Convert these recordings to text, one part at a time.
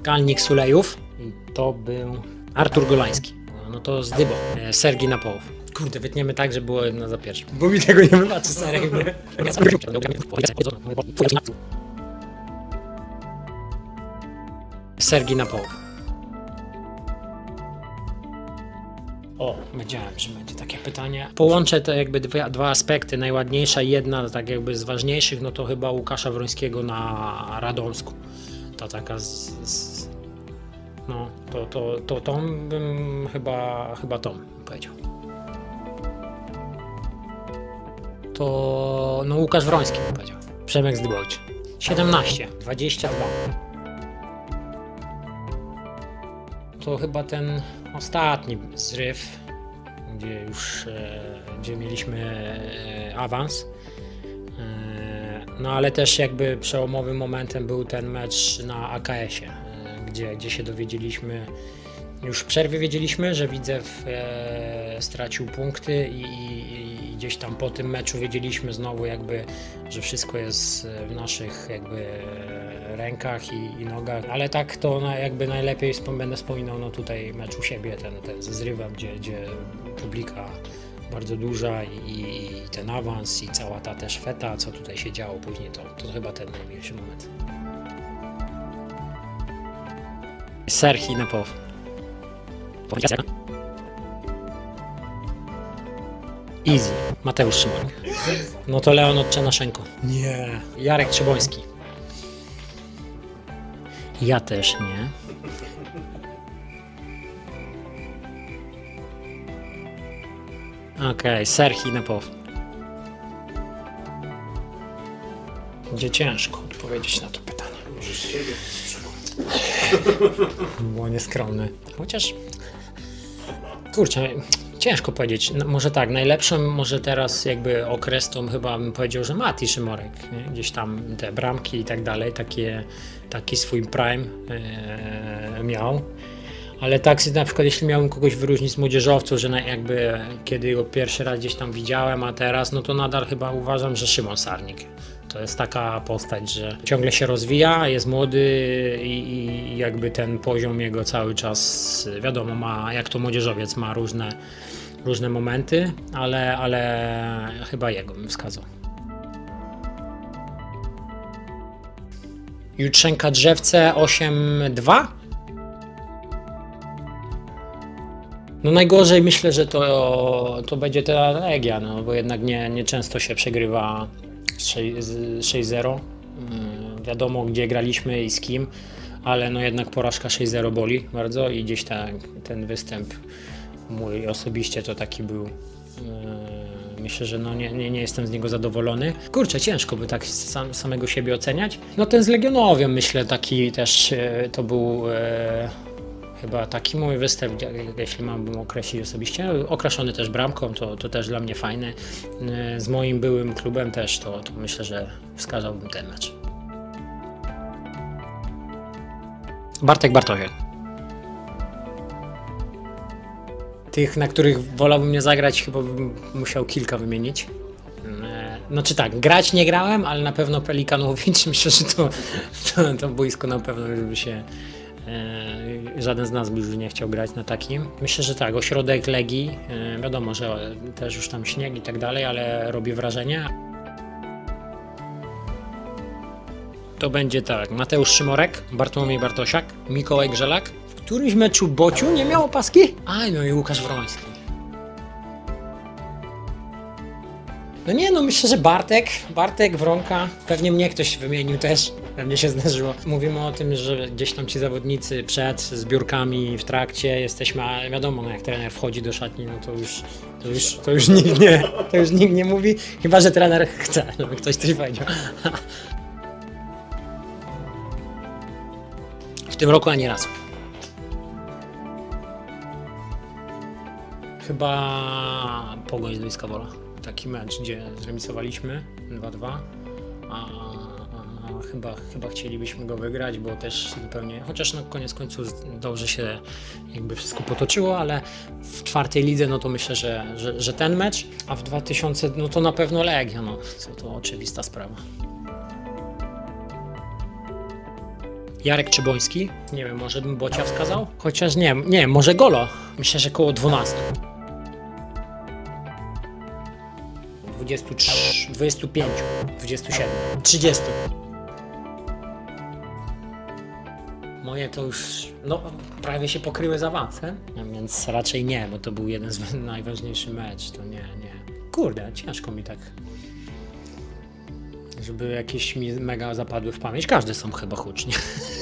Kalnik Sulejów. I to był Artur Golański. No to z Dybą. Sergii Napołow. Kurde, wytniemy tak, że było jedno za pierwsze. Bo mi tego nie wybaczy, Serek. Sergii Napołow. O, wiedziałem, że będzie takie pytanie. Połączę te jakby dwa aspekty. Najładniejsza jedna, tak jakby z ważniejszych, no to chyba Łukasza Wrońskiego na Radomsku. To taka no, to bym chyba Tom powiedział. To no Łukasz Wroński bym powiedział. Przemek Zdybowicz. 17, 22. To chyba ten ostatni zryw, gdzie mieliśmy awans. No ale też jakby przełomowym momentem był ten mecz na AKS-ie, gdzie się dowiedzieliśmy, już w przerwie wiedzieliśmy, że Widzew stracił punkty i gdzieś tam po tym meczu wiedzieliśmy znowu jakby, że wszystko jest w naszych jakby rękach i nogach, ale tak to jakby najlepiej będę wspominał no tutaj mecz u siebie, ten ze Zrywem, gdzie publika bardzo duża i ten awans i cała ta też feta, co tutaj się działo później, to chyba ten najmniejszy moment. Serhii Napołow. Easy. Mateusz Szymorek. No to Leonid Czernaszenko. Nie. Jarek Trzyboński. Ja też nie. Okej, Serhii Napołow. Będzie ciężko odpowiedzieć na to pytanie. Możesz siebie. Było nieskromne. Chociaż, kurczę, ciężko powiedzieć. No, może tak, najlepszym może teraz jakby okres to chyba bym powiedział, że Mati Szymorek. Nie? Gdzieś tam te bramki i tak dalej, taki swój prime miał. Ale tak na przykład jeśli miałbym kogoś wyróżnić z młodzieżowców, że jakby kiedy go pierwszy raz gdzieś tam widziałem, a teraz, no to nadal chyba uważam, że Szymon Sarnik. To jest taka postać, że ciągle się rozwija, jest młody i jakby ten poziom jego cały czas, wiadomo, ma, jak to młodzieżowiec, ma różne momenty, ale chyba jego bym wskazał. Jutrzenka Drzewce 8-2. No najgorzej myślę, że to będzie ta Legia, no bo jednak nie często się przegrywa 6-0. Wiadomo gdzie graliśmy i z kim, ale no jednak porażka 6-0 boli bardzo i gdzieś ten występ mój osobiście to taki był. Myślę, że no nie jestem z niego zadowolony. Kurczę, ciężko by tak samego siebie oceniać. No ten z Legionowiem myślę taki też to był chyba taki mój występ, jeśli mam określić osobiście. Okraszony też bramką, to też dla mnie fajny. Z moim byłym klubem też to myślę, że wskazałbym ten mecz. Bartek Bartosiak. Tych, na których wolałbym nie zagrać, chyba bym musiał kilka wymienić. Znaczy tak, grać nie grałem, ale na pewno Pelikanowicz. Myślę, że to boisko na pewno już by się... żaden z nas by już nie chciał grać na takim. Myślę, że tak, ośrodek Legii, wiadomo, że też już tam śnieg i tak dalej, ale robi wrażenie. To będzie tak, Mateusz Szymorek, Bartłomiej Bartosiak, Mikołaj Grzelak. W którymś meczu Bociu nie miał opaski? No i Łukasz Wroński. No nie, no myślę, że Bartek, Wronka, pewnie mnie ktoś wymienił też, pewnie się zdarzyło. Mówimy o tym, że gdzieś tam ci zawodnicy przed zbiórkami, w trakcie jesteśmy, a wiadomo, no jak trener wchodzi do szatni, no to już nikt nie mówi, chyba że trener chce, żeby ktoś coś powiedział. W tym roku ani razu. Chyba Pogoń z Dojska Wola. Taki mecz, gdzie zremisowaliśmy 2-2, a chyba chcielibyśmy go wygrać, bo też zupełnie, chociaż na koniec końców dobrze się jakby wszystko potoczyło, ale w czwartej lidze no to myślę, że ten mecz, a w 2000 no to na pewno Legia, no to oczywista sprawa. Jarek Czyboński. Nie wiem, może bym Bocia wskazał? Chociaż nie, może Golo. Myślę, że koło 12. 23, 25, 27, 30. Moje to już, no, prawie się pokryły z awansem, więc raczej nie, bo to był jeden z najważniejszych mecz, to nie. Kurde, ciężko mi tak, żeby jakieś mi mega zapadły w pamięć. Każde są chyba hucznie.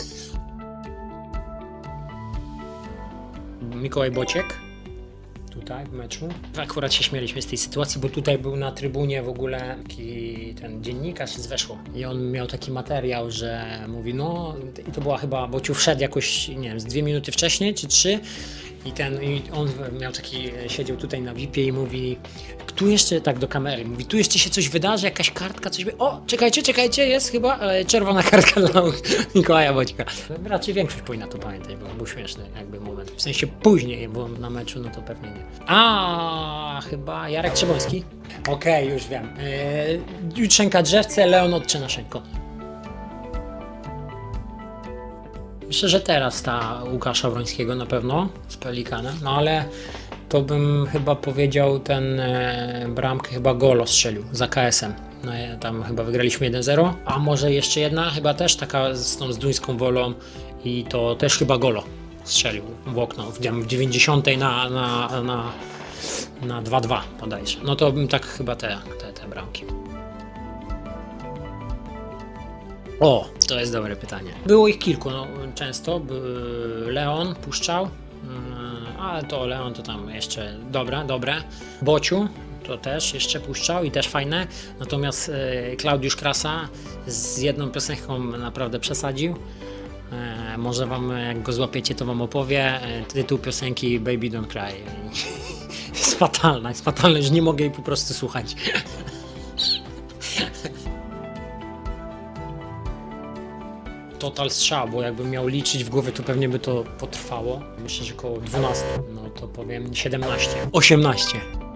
Mikołaj Bociek. Tutaj w meczu. Akurat się śmialiśmy z tej sytuacji, bo tutaj był na trybunie w ogóle taki ten dziennikarz z Weszło i on miał taki materiał, że mówi, no i to była chyba, bo Ciu wszedł jakoś, nie wiem, z 2 minuty wcześniej czy 3 i on miał taki, siedział tutaj na VIP-ie i mówi, tu jeszcze, tak do kamery, mówi, tu jeszcze się coś wydarzy, jakaś kartka, coś by, o, czekajcie, jest chyba czerwona kartka dla Mikołaja Boćka. Raczej większość powinna to pamiętać, bo był śmieszny jakby moment, w sensie później, bo na meczu, no to pewnie nie. A chyba Jarek Czyboński. Okej, już wiem. Jutrzenka Drzewce, Leon Odczynaszenko. Myślę, że teraz ta Łukasza Wrońskiego na pewno z Pelikana, no ale to bym chyba powiedział ten bramkę, chyba Golo strzelił za KS-em. No, tam chyba wygraliśmy 1-0, a może jeszcze jedna, chyba też taka z tą duńską wolą i to też chyba Golo strzelił w okno w 90 na 2-2 bodajże. No to bym tak chyba te bramki. O, to jest dobre pytanie. Było ich kilku, no, często. Leon puszczał, ale to Leon to tam jeszcze dobre. Bociu to też jeszcze puszczał i też fajne. Natomiast Klaudiusz Krasa z jedną piosenką naprawdę przesadził. Może wam, jak go złapiecie, to wam opowie. Tytuł piosenki Baby Don't Cry. Jest fatalna, że nie mogę jej po prostu słuchać. Total strzał, bo jakbym miał liczyć w głowie, to pewnie by to potrwało. Myślę, że około 12, no to powiem 17, 18.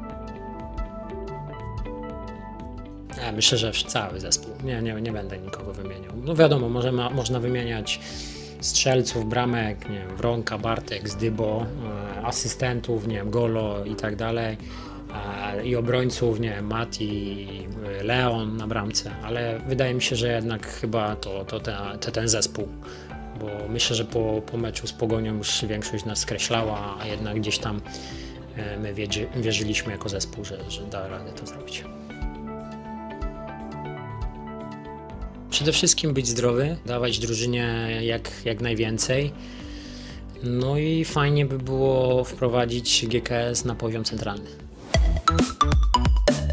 Myślę, że cały zespół. Nie będę nikogo wymieniał. No wiadomo, można wymieniać strzelców, bramek, nie wiem, Wronka, Bartek, Zdybo, asystentów, nie wiem, Golo i tak dalej. I obrońców, nie wiem, Mati, Leon na bramce, ale wydaje mi się, że jednak chyba to ten zespół, bo myślę, że po meczu z Pogonią już większość nas skreślała, a jednak gdzieś tam my wierzyliśmy jako zespół, że da radę to zrobić. Przede wszystkim być zdrowy, dawać drużynie jak najwięcej. No i fajnie by było wprowadzić GKS na poziom centralny.